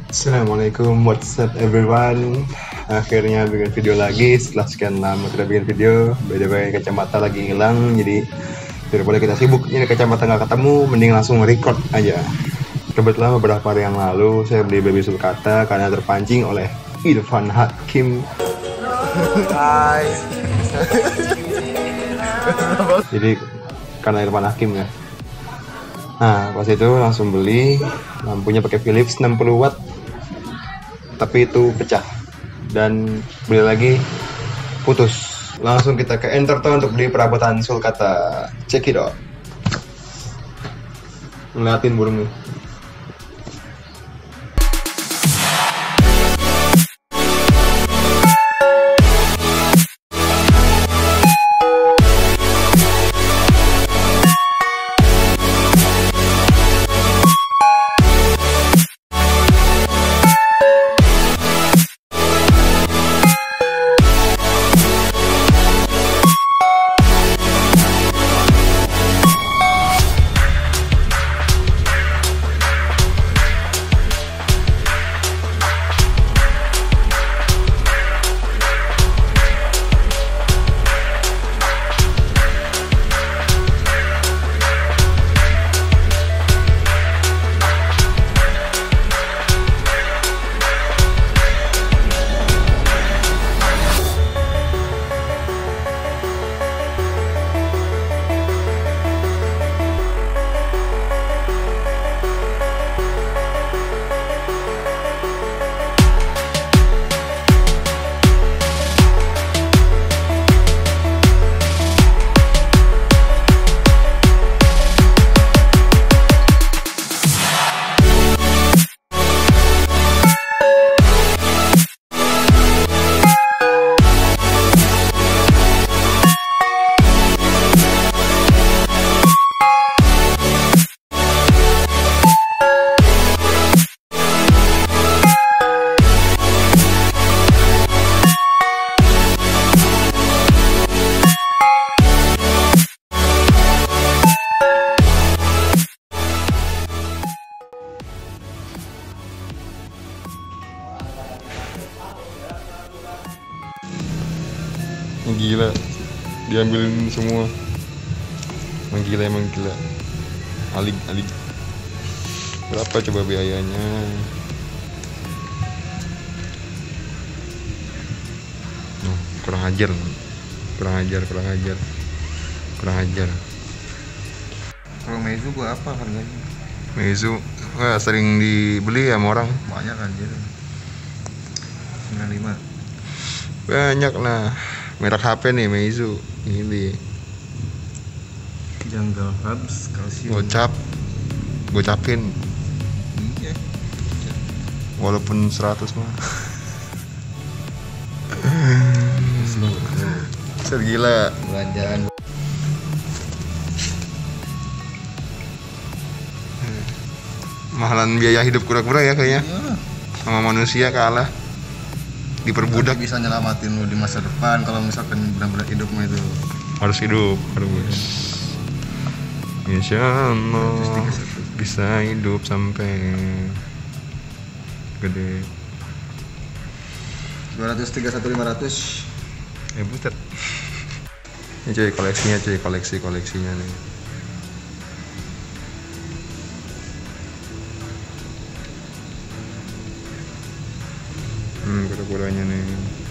Assalamualaikum, what's up everyone. Akhirnya bikin video lagi setelah sekian lama tidak bikin video. By the way, kacamata lagi hilang, jadi daripada kita sibuk ini kacamata nggak ketemu, mending langsung record aja. Kebetulan beberapa hari yang lalu saya beli baby sulcata karena terpancing oleh Irfan Hakim. Hai. Jadi karena Irfan Hakim ya. Nah, pas itu langsung beli, lampunya pakai Philips 60 watt. Tapi itu pecah. Dan beli lagi putus. Langsung kita ke Enterto untuk beli perabotan sulcata. Check it out. Ngeliatin burungnya. Gila, diambilin semua. Emang gila. Alig. Berapa coba biayanya? Kurang ajar. Kalau Meizu gua apa harganya? Meizu, sering dibeli ya sama orang. Banyak anjir. 95. Banyak lah. Merek HP nih Meizu. Ini. Jungle Hubs kalsium. Gocapin. Iya. Walaupun 100 mah. Set gila. Belanjaan. Mahalan biaya hidup kura-kura ya kayaknya. Iya. Sama manusia kalah. Diperbudak. Tapi bisa nyelamatin lu di masa depan kalau misalkan benar-benar hidupmu itu. Harus hidup. Insya Allah bisa hidup sampai gede. 231.500. Buset. Ini cuy koleksinya nih. Kura-kuranya nih.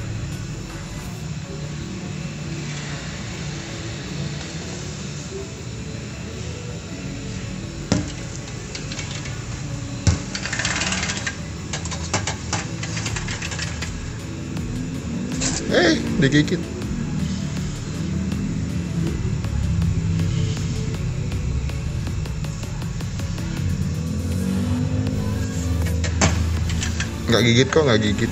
Digigit. Nggak gigit.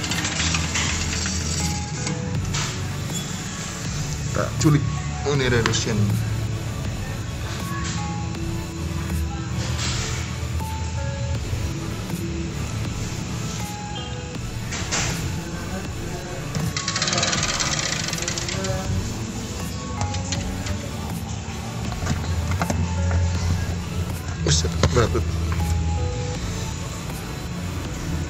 Tak culik. Oh, ini ada Russian. Buset, berat.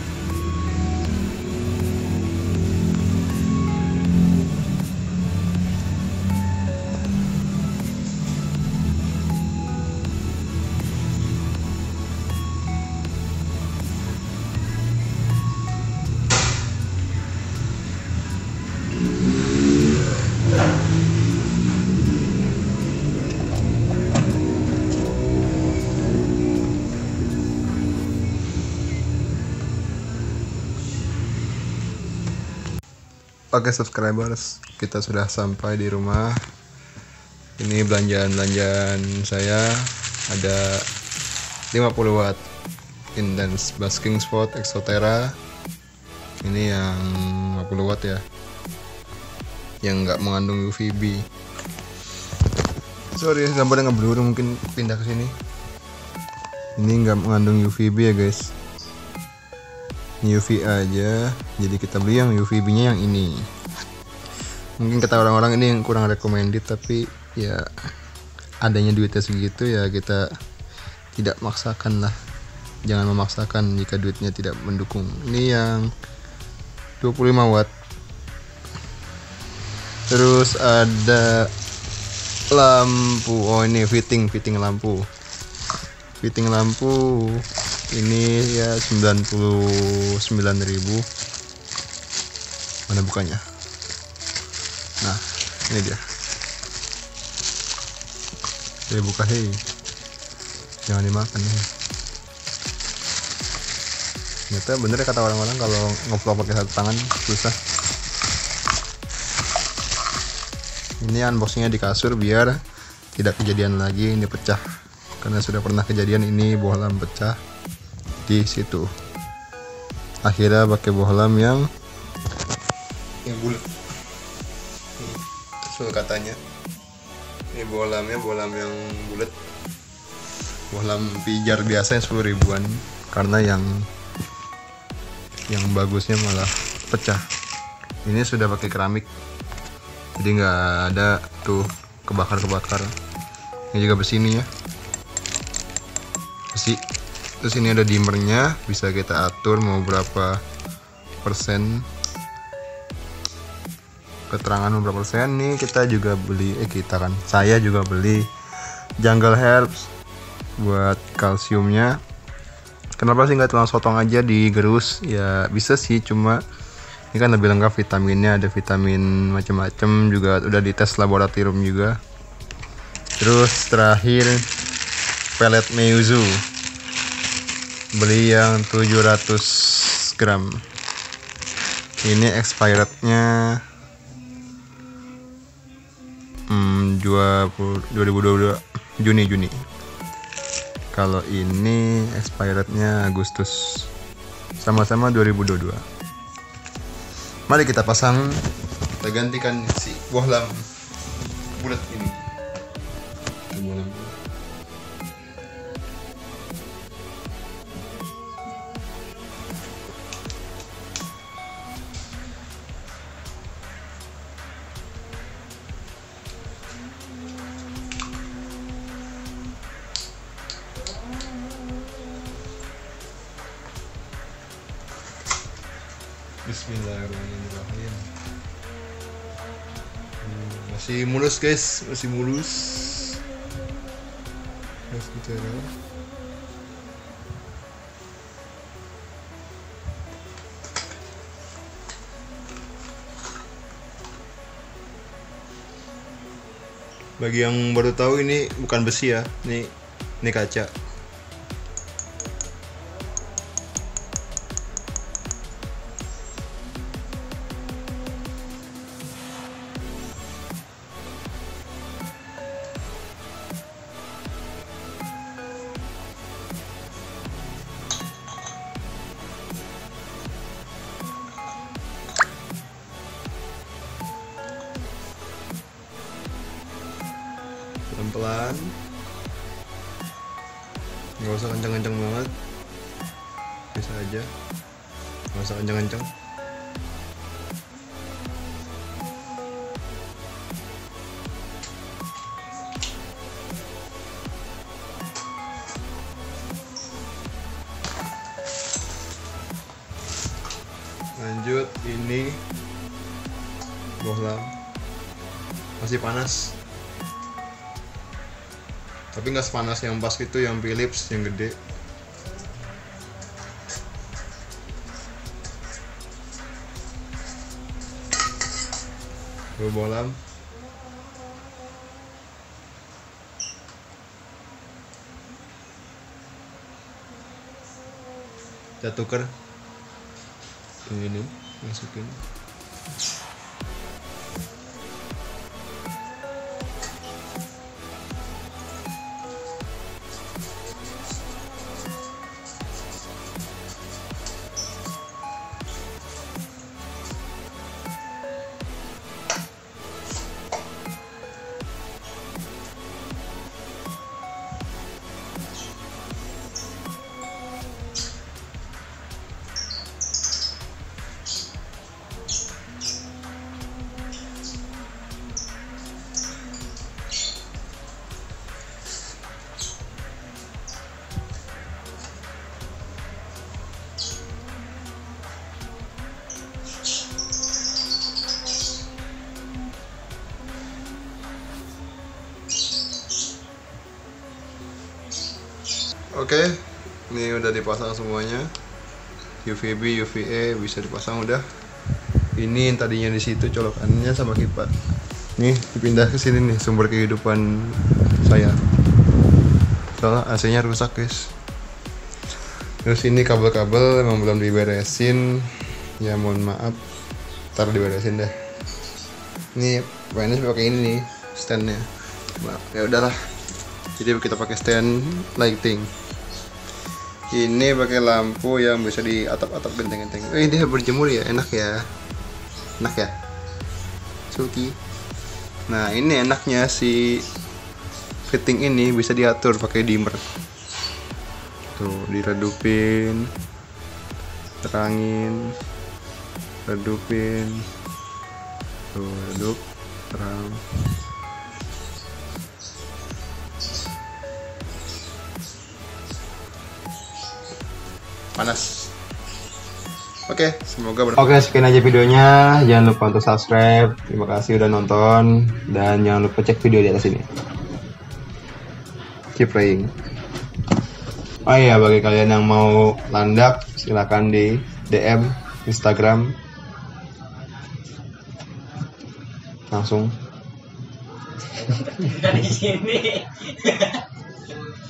Oke subscribers, kita sudah sampai di rumah. Ini belanjaan saya, ada 50 watt Intense Basking Spot Exoterra. Ini yang 50 watt ya, yang nggak mengandung UVB. Sorry gambarnya ngeblur, mungkin pindah ke sini. Ini nggak mengandung UVB ya guys, UV aja. Jadi kita beli yang UVB nya yang ini. Mungkin kata orang-orang ini yang kurang recommended, tapi ya adanya duitnya segitu ya kita tidak maksakan lah. Jangan memaksakan jika duitnya tidak mendukung. Ini yang 25 watt. Terus ada lampu. Oh ini fitting lampu. Fitting lampu ini ya 99.000. Mana bukanya? Nah, ini dia. Saya buka, hei. Jangan dimakan nih. Ternyata bener ya kata orang-orang kalau ngevlog pakai satu tangan susah. Ini unboxingnya di kasur biar tidak kejadian lagi ini pecah. Karena sudah pernah kejadian ini bohlam pecah di situ. Akhirnya pakai bohlam yang bulat. Sesuai katanya. Ini bohlamnya bohlam yang bulat. Bohlam pijar biasanya 10 ribuan. Karena yang bagusnya malah pecah. Ini sudah pakai keramik. Jadi nggak ada tuh kebakar. Ini juga besi ini ya. Besi. Terus ini ada dimmernya, bisa kita atur mau berapa persen, keterangan berapa persen. Nih kita juga beli, saya juga beli Jungle Herbs buat kalsiumnya. Kenapa sih nggak langsung sotong aja digerus? Ya bisa sih, cuma ini kan lebih lengkap vitaminnya, ada vitamin macam-macam juga, udah dites laboratorium juga. Terus terakhir pelet Meizu, beli yang 700 gram. Ini expirednya 2022 Juni. Kalau ini expirednya Agustus, sama-sama 2022. Mari kita pasang, kita gantikan si bohlam bulat ini. Bohlam bulat. Bismillahirrahmanirrahim. Masih mulus guys, masih mulus. Bagi yang baru tahu, ini bukan besi ya, ini kaca. Pelan-pelan, nggak usah kencang-kencang banget, bisa aja, nggak usah kencang-kencang. Lanjut, ini bohlam masih panas, tapi nggak sepanas yang pas itu, yang Philips yang gede. Bohlam kita tuker ini, masukin. Oke, ini udah dipasang semuanya. UVB, UVA bisa dipasang udah. Ini yang tadinya di situ colokannya sama kipas. Nih dipindah ke sini nih sumber kehidupan saya. Soalnya AC-nya rusak guys. Terus ini kabel-kabel emang belum diberesin. Ya mohon maaf. Ntar diberesin deh. Ini PNS pakai ini nih standnya. Maaf, ya udahlah. Jadi kita pakai stand lighting. Ini pakai lampu yang bisa di atap-atap genteng-genteng. Dia berjemur ya, enak ya. Enak ya. Suki. Nah, ini enaknya si fitting ini bisa diatur pakai dimmer. Tuh, diredupin. Terangin. Redupin. Tuh, redup, terang. Panas. Oke, semoga Oke, sekian aja videonya. Jangan lupa untuk subscribe. Terima kasih udah nonton dan jangan lupa cek video di atas ini. Keep praying. Oh iya, bagi kalian yang mau landak silakan di DM Instagram langsung. Di sini.